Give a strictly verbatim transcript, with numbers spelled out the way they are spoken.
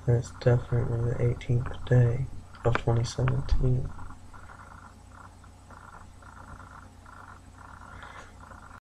And it's definitely the eighteenth day of twenty seventeen.